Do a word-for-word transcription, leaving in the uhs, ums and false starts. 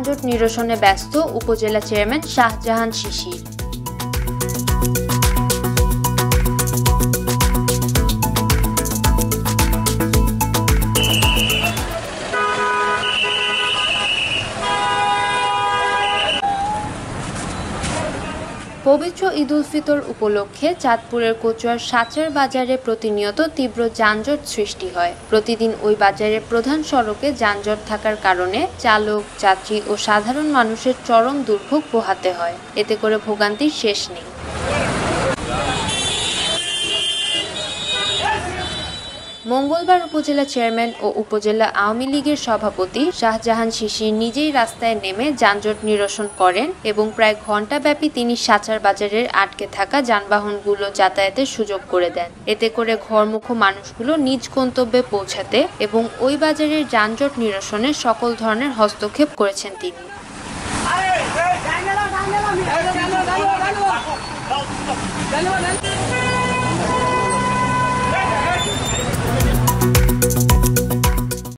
যানজট নিরসনে ব্যস্ত উপজেলা চেয়ারম্যান শাহজাহান শিশির। পবিত্র ঈদ উল ফিতর উপলক্ষে চাঁদপুরের কচুয়ার সাচার বাজারে প্রতিনিয়ত তীব্র যানজট সৃষ্টি হয়। প্রতিদিন ওই বাজারের প্রধান সড়কে যানজট থাকার কারণে চালক, যাত্রী ও সাধারণ মানুষের চরম দুর্ভোগ পোহাতে হয়। এতে করে ভোগান্তির শেষ নেই। মঙ্গলবার উপজেলা চেয়ারম্যান ও উপজেলা আওয়ামী লীগের সভাপতি শাহজাহান শিশির নিজেই রাস্তায় নেমে যানজট নিরসন করেন এবং প্রায় ঘণ্টাব্যাপী তিনি সাচার বাজারের আটকে থাকা যানবাহনগুলো যাতায়াতের সুযোগ করে দেন। এতে করে ঘরমুখো মানুষগুলো নিজ গন্তব্যে পৌঁছাতে এবং ওই বাজারের যানজট নিরসনে সকল ধরনের হস্তক্ষেপ করেছেন তিনি।